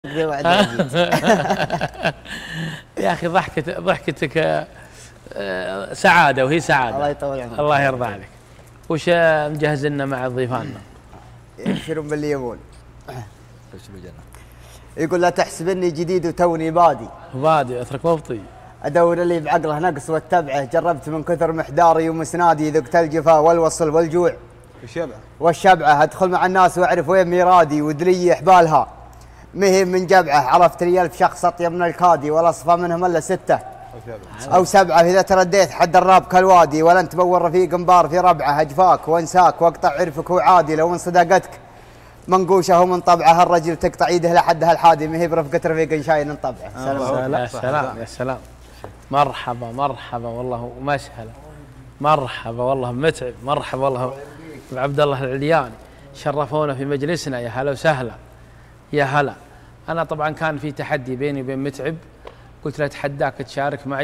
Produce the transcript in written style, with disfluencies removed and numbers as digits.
يا أخي ضحكتك سعادة، وهي سعادة. الله يطول عمرك. الله يرضى عليك. وش مجهز لنا مع ضيفاننا؟ يبشرون باللي يبون. يقول لا تحسبني جديد وتوني بادي. بادي اترك مبطي. ادور اللي بعقله نقص واتبعه، جربت من كثر محداري ومسنادي، ذقت الجفا والوصل والجوع والشبعه، ادخل مع الناس واعرف وين ميرادي، ودلي حبالها مهي من جبعه، عرفت لي 1000 شخص اطيب من الكادي، ولا اصفى منهم الا 6 أو 7، اذا ترديت حد الراب كالوادي، ولن تبور رفيق مبار في ربعه، اجفاك وانساك واقطع عرفك وعادي، لو ان صداقتك منقوشه ومن طبعه، الرجل تقطع ايده لحدها الحادي، ما هي برفقه رفيق شاين طبعه. يا سلام يا سلام. مرحبا مرحبا والله ومسهلا. مرحبا والله متعب. مرحبا والله بعبد الله العلياني، شرفونا في مجلسنا. يا هلا وسهلا. يا هلا. انا طبعا كان في تحدي بيني وبين متعب، قلت له اتحداك تشارك معي